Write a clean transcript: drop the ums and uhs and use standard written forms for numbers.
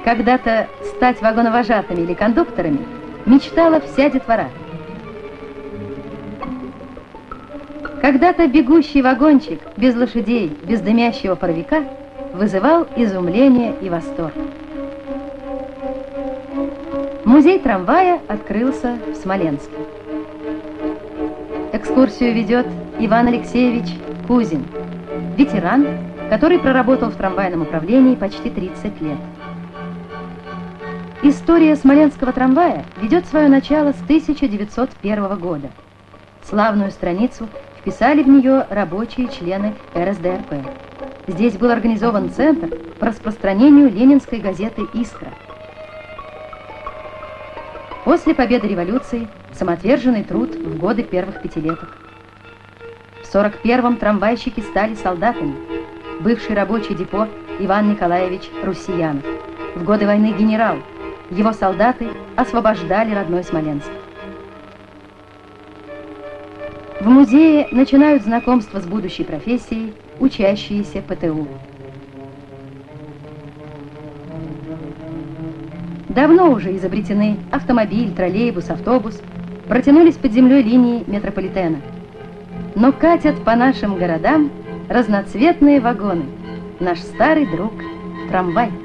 Когда-то стать вагоновожатыми или кондукторами мечтала вся детвора. Когда-то бегущий вагончик без лошадей, без дымящего паровика вызывал изумление и восторг. Музей трамвая открылся в Смоленске. Экскурсию ведет Иван Алексеевич Кузин, ветеран, который проработал в трамвайном управлении почти 30 лет. История смоленского трамвая ведет свое начало с 1901 года. Славную страницу вписали в нее рабочие члены РСДРП. Здесь был организован центр по распространению ленинской газеты «Искра». После победы революции самоотверженный труд в годы первых пятилеток. В 1941-м трамвайщики стали солдатами. Бывший рабочий депо Иван Николаевич Руссиянов. В годы войны генерал. Его солдаты освобождали родной Смоленск. В музее начинают знакомство с будущей профессией учащиеся ПТУ. Давно уже изобретены автомобиль, троллейбус, автобус, протянулись под землей линии метрополитена. Но катят по нашим городам разноцветные вагоны, наш старый друг трамвай.